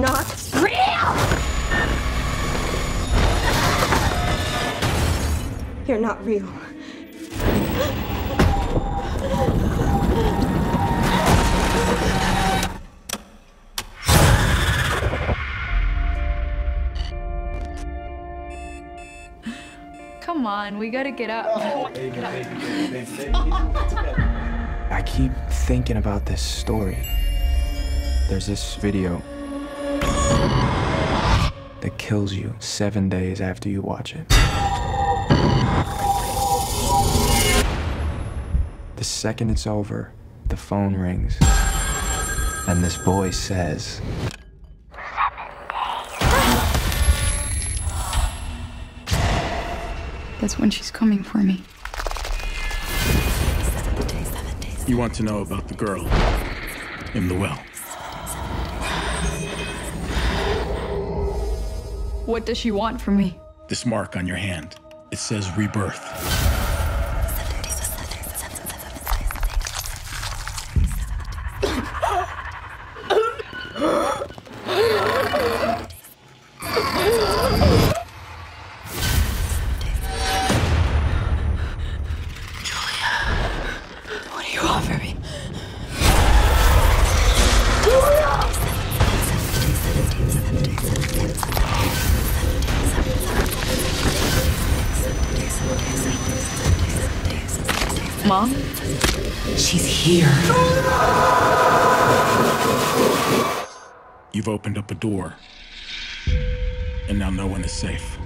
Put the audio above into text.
not real! You're not real. Come on, we gotta get up. I keep thinking about this story. There's this video that kills you 7 days after you watch it. The second it's over, the phone rings, and this voice says, That's when she's coming for me. You want to know about the girl in the well. What does she want from me? This mark on your hand, it says rebirth. What do you want from me? Mom? She's here. You've opened up a door, and now no one is safe.